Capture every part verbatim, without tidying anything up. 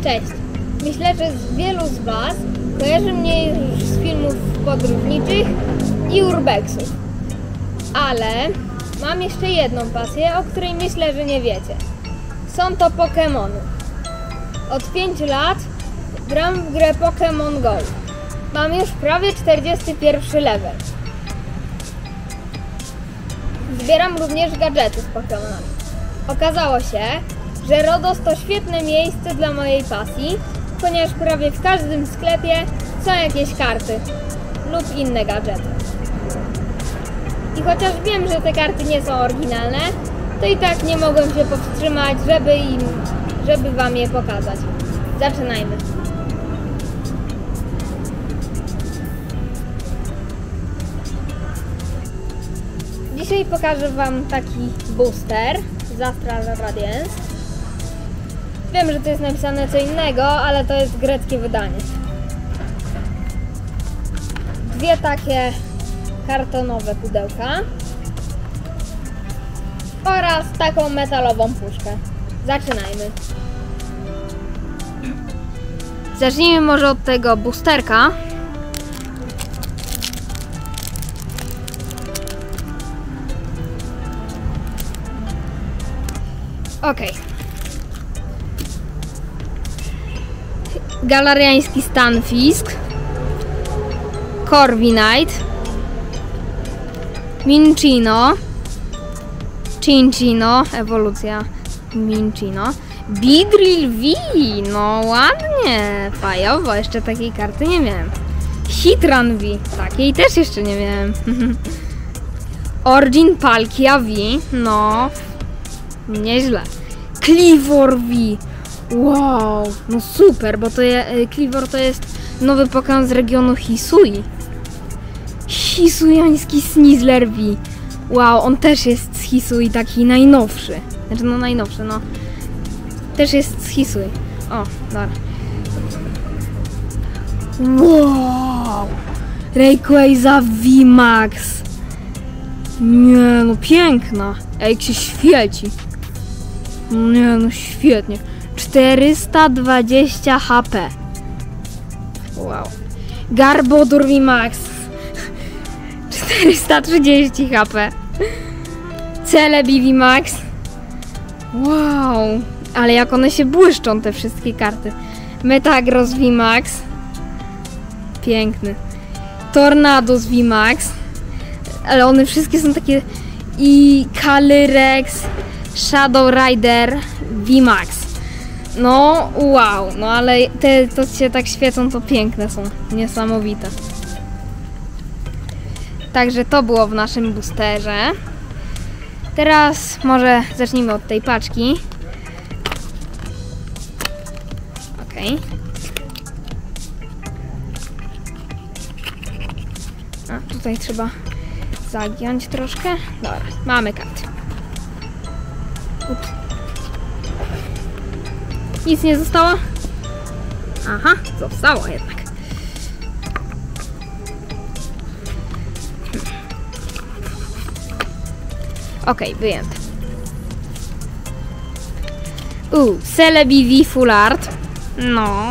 Cześć! Myślę, że z wielu z Was kojarzy mnie już z filmów podróżniczych i urbexów. Ale mam jeszcze jedną pasję, o której myślę, że nie wiecie. Są to Pokemony. Od pięciu lat gram w grę Pokémon Go. Mam już prawie czterdziesty pierwszy level. Zbieram również gadżety z Pokemonami. Okazało się, że Rodos to świetne miejsce dla mojej pasji, ponieważ prawie w każdym sklepie są jakieś karty lub inne gadżety. I chociaż wiem, że te karty nie są oryginalne, to i tak nie mogłem się powstrzymać, żeby im, żeby wam je pokazać. Zaczynajmy. Dzisiaj pokażę wam taki booster z Astral Radiance. Wiem, że to jest napisane co innego, ale to jest greckie wydanie. Dwie takie kartonowe pudełka oraz taką metalową puszkę. Zaczynajmy. Zacznijmy może od tego boosterka. Ok. Galariański Stunfisk, Corviknight, Minccino, Cinccino, ewolucja Minccino, Beedrill V, no ładnie, fajowo, jeszcze takiej karty nie miałem. Heatran V, takiej też jeszcze nie miałem. Origin Palkia V, no nieźle. Kleavor V, wow, no super, bo to je, Kleavor to jest nowy Pokémon z regionu Hisui. Hisuiański Sneasler V. Wow, on też jest z Hisui, taki najnowszy. Znaczy no najnowszy, no. Też jest z Hisui. O, dobra. Wow! Rayquaza V Max. Nie, no piękna. Ej, jak się świeci. Nie, no świetnie. czterysta dwadzieścia H P. Wow. Garbodor V Max. czterysta trzydzieści H P. Celebi V Max. Wow. Ale jak one się błyszczą, te wszystkie karty. Metagross V Max. Piękny. Tornadus V Max. Ale one wszystkie są takie. I Calyrex Shadow Rider V Max. No wow, no ale te to się tak świecą, to piękne są, niesamowite. Także to było w naszym boosterze. Teraz może zacznijmy od tej paczki. Okej. A tutaj trzeba zagiąć troszkę. Dobra, mamy karty. Ups. Nic nie zostało? Aha, zostało jednak. Hmm. Ok, wyjęte. Uuu, Celebi V Full Art. No.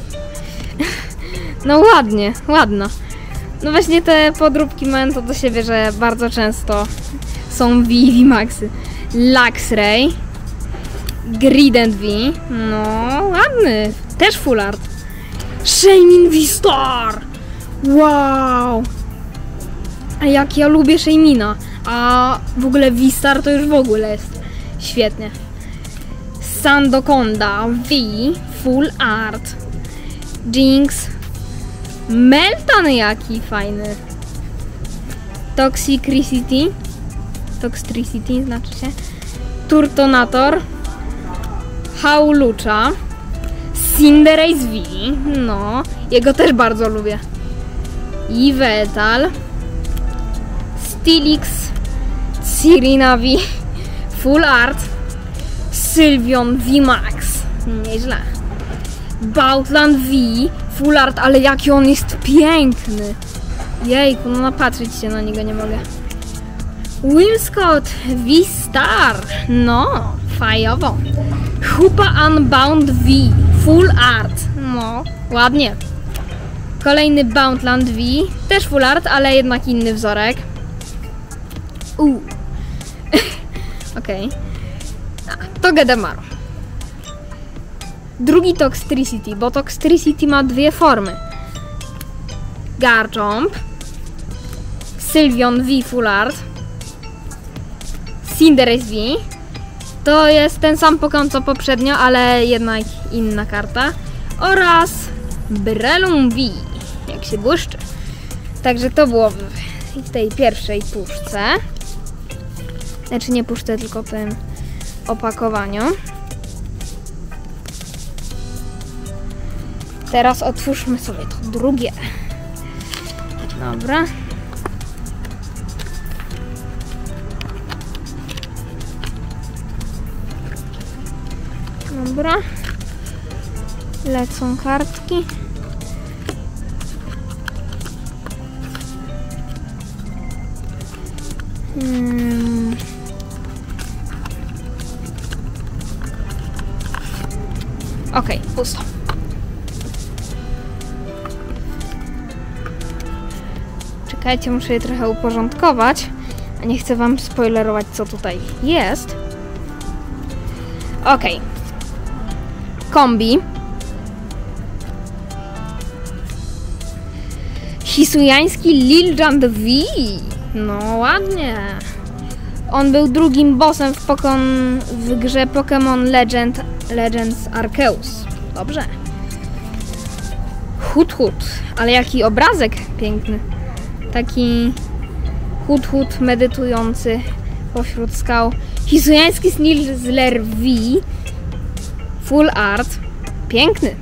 No ładnie, ładno. No właśnie te podróbki mają to do siebie, że bardzo często są V V Maxy. Luxray. Grident V, no ładny, też full art. Shaymin V-Star, wow. A jak ja lubię Shaymina, a w ogóle V-Star to już w ogóle jest świetnie. Sandaconda V, full art. Jinx, Meltan jaki fajny. Toxicity, Toxtricity znaczy się. Turtonator. Hawlucha, Cinderace V, no, jego też bardzo lubię. Yveltal, Steelix, Cirina V, Full Art, Sylveon V Max, nieźle. Bautland V, Full Art, ale jaki on jest piękny. Jejku, no napatrzeć się na niego nie mogę. Whimsicott V-Star, no, fajowo. Hoopa Unbound V, Full art. No, ładnie. Kolejny Boundland V. Też full art, ale jednak inny wzorek. Uuu. Okej. Okay. To Gedemaru. Drugi Toxtricity, bo Toxtricity ma dwie formy. Garchomp, Sylveon V Full Art, Cinderace V. To jest ten sam Pokémon co poprzednio, ale jednak inna karta. Oraz Breloom V, jak się błyszczy. Także to było w tej pierwszej puszce. Znaczy nie puszczę, tylko w tym opakowaniu. Teraz otwórzmy sobie to drugie. Dobra. Dobra. Lecą kartki. Hmm. Okej, okay, pusto. Czekajcie, muszę je trochę uporządkować, a nie chcę wam spoilerować, co tutaj jest. Okej. Okay. Kombi. Hisujański Liljand V. No ładnie. On był drugim bossem w, Pokon, w grze Pokémon Legend, Legends Arceus. Dobrze. Hut hut. Ale jaki obrazek piękny. Taki hut hut medytujący pośród skał. Hisujański Snilzler V. Full art. Piękny.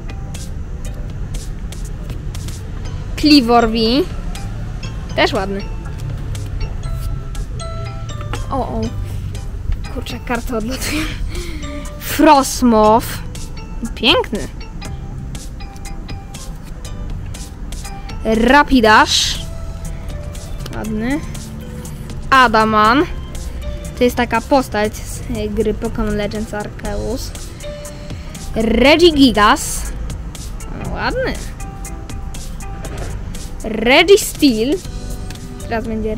Clivor V. Też ładny. O, o. Kurczę, karta odlatuje. Frosmoth. Piękny. Rapidash. Ładny. Adaman. To jest taka postać z gry Pokémon Legends Arceus. Regigigas. Ładny. Registeel. Teraz będzie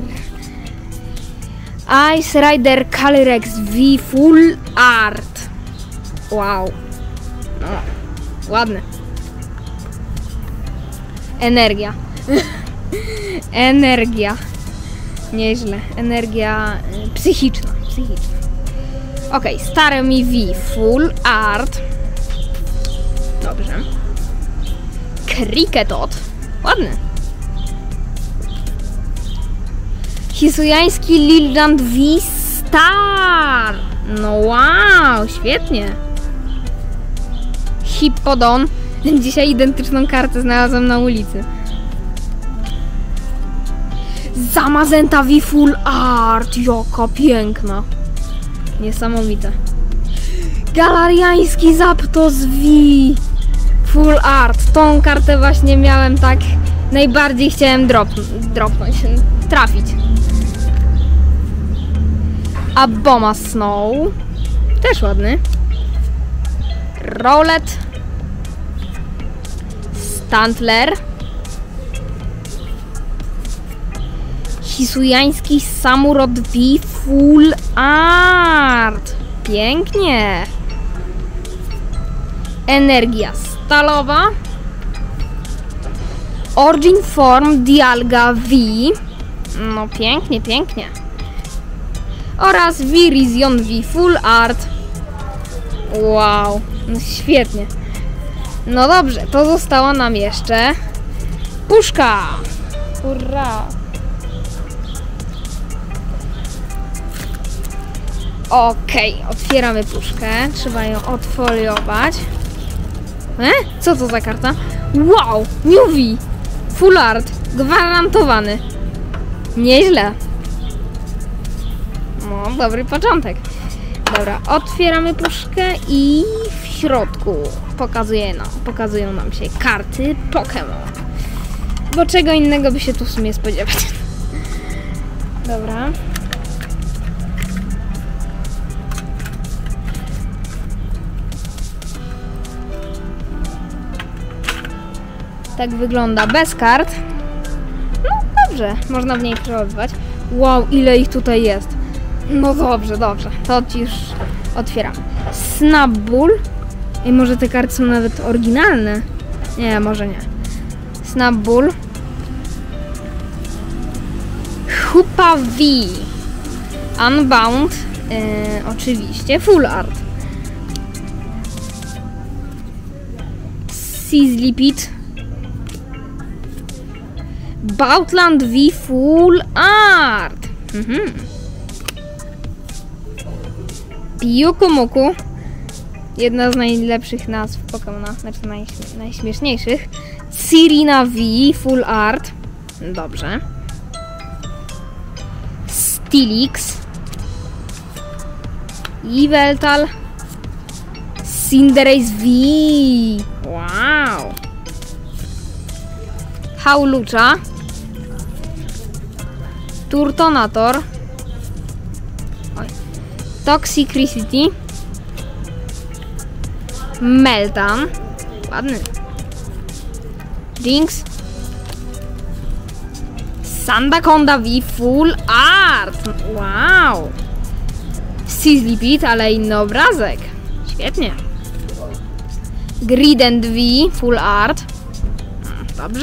Ice Rider Calyrex V Full Art. Wow. No, ładny. Energia. Energia. Nieźle. Energia y, psychiczna. psychiczna. Ok, stare mi V Full Art. Dobrze. Kriketot. Ładny. Hisujański Liljand V Star. No wow, świetnie. Hippodon. Dzisiaj identyczną kartę znalazłem na ulicy. Zamazenta V Full Art. Jaka piękna. Niesamowite. Galariański Zapdos V Full Art. Tą kartę właśnie miałem tak. Najbardziej chciałem drop, dropnąć. Trafić. Aboma Snow. Też ładny. Rowlet. Stantler. Hisujański Samurott V Full Art. Pięknie. Energia stalowa. Origin Form Dialga V. No pięknie, pięknie. Oraz Virizion V Full Art. Wow, no świetnie. No dobrze, to została nam jeszcze puszka. Hurra. Okej, okay, otwieramy puszkę. Trzeba ją odfoliować. E? Co to za karta? Wow, New V Full Art. Gwarantowany. Nieźle. No, dobry początek. Dobra, otwieramy puszkę i w środku pokazuje nam, pokazują nam się karty Pokémon. Bo czego innego by się tu w sumie spodziewać. Dobra. Tak wygląda bez kart. No dobrze, można w niej przechowywać. Wow, ile ich tutaj jest. No dobrze, dobrze. To ci już otwieram. Snapbull. I może te karty są nawet oryginalne? Nie, może nie. Snapbull. Hoopa V. Unbound. Yy, oczywiście. Full art. Sizzly Pit. Bautland V Full Art. Mhm. Pyukomoku. Jedna z najlepszych nazw Pokemona, znaczy najśmie najśmieszniejszych. Sirina V Full Art. Dobrze. Steelix. Yveltal. Cinderace V. Wow. Hawlucha. Turtonator. Oj. Toxicity. Meltan. Ładny. Jinx. Sandaconda V Full Art. Wow. Sizzly Pit, ale inny obrazek. Świetnie. Grident V Full Art. Dobrze.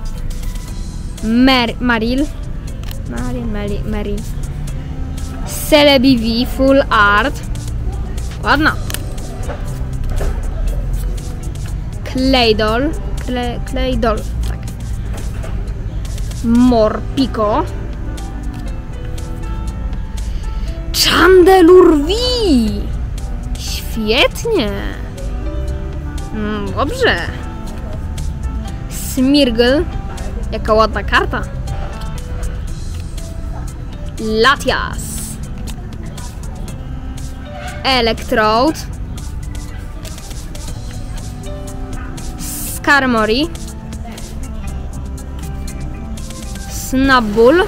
Mer Maril. Maril, Maril, Maril. Celebi V Full Art. Ładna. Claydol. Clay, Claydol, tak. Morpeko. Chandelure V. Świetnie. Mm, dobrze. Smeargle. Jaka ładna karta. Latias. Electrode. Skarmory. Snapbull.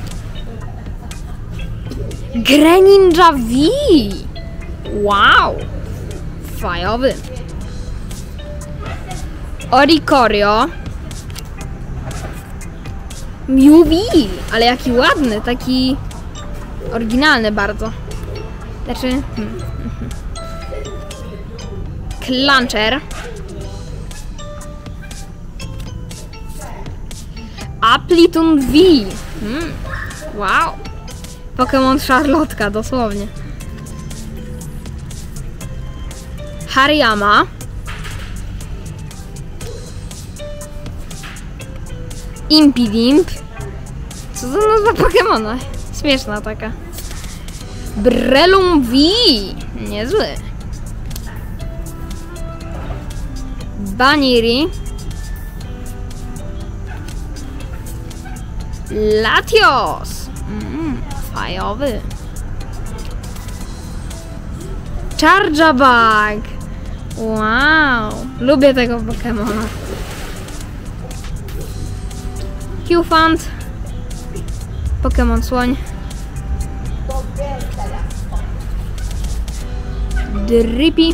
Greninja V. Wow. Fajowy. Oricorio. Mew V. Ale jaki ładny, taki oryginalny bardzo. Znaczy... Hmm. Clancher. Applitun V. Hmm. Wow. Pokémon Charlotka, dosłownie. Hariyama. Impidimp. Co za nazwa Pokémona? Śmieszna taka. Breloom V. Niezły. Baniri. Latios. Mm, fajowy. Charjabug. Wow. Lubię tego Pokemona. Cufant. Pokemon Słoń. Drippy.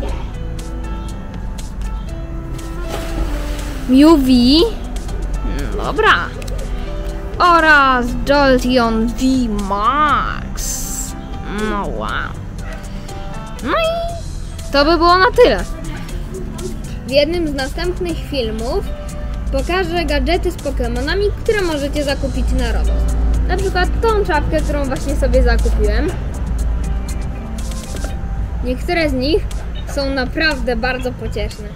Mew V. Dobra. Oraz Jolteon V Max. No wow. No i to by było na tyle. W jednym z następnych filmów pokażę gadżety z Pokemonami, które możecie zakupić na robot. Na przykład tą czapkę, którą właśnie sobie zakupiłem. Niektóre z nich są naprawdę bardzo pocieszne.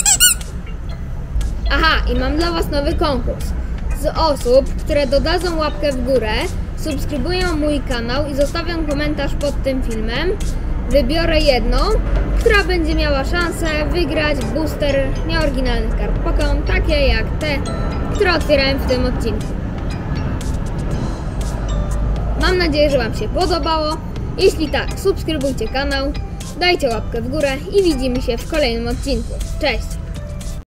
Aha, i mam dla Was nowy konkurs. Z osób, które dodadzą łapkę w górę, subskrybują mój kanał i zostawią komentarz pod tym filmem, wybiorę jedną, która będzie miała szansę wygrać booster nieoryginalnych kart Pokémon, takie jak te, które otwierałem w tym odcinku. Mam nadzieję, że Wam się podobało. Jeśli tak, subskrybujcie kanał, dajcie łapkę w górę i widzimy się w kolejnym odcinku. Cześć!